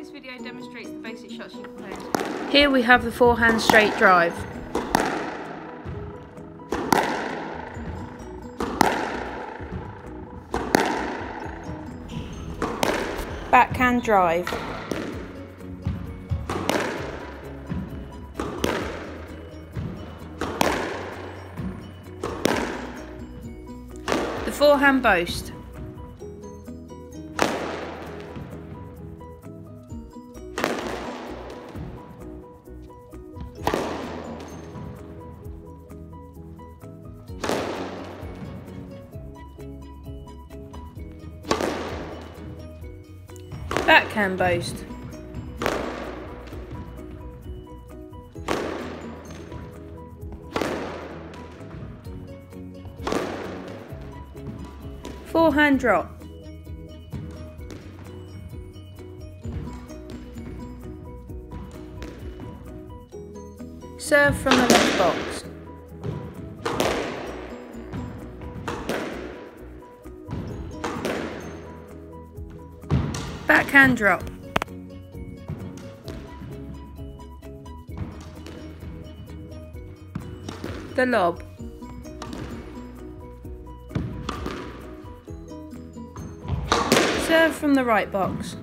This video demonstrates the basic shots you can play. Here we have the forehand straight drive. Backhand drive. The forehand boast. Backhand boast. Forehand drop. Serve from the left box. Backhand drop. The lob. Serve from the right box.